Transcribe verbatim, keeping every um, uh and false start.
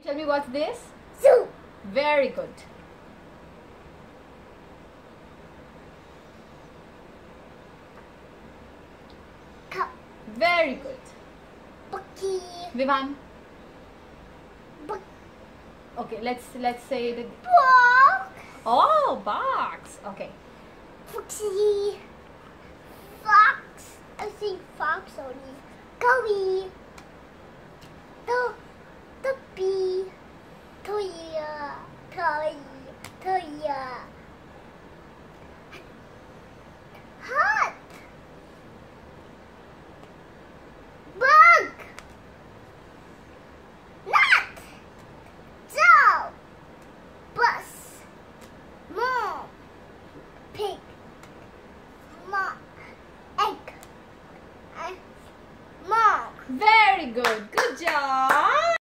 Tell me what's this? Zoo. Very good. Cup. Very good. Bucky. Vivaan. Book. Okay, let's let's say the Book. oh box. Okay. Foxy. Fox. I see fox only. Goby.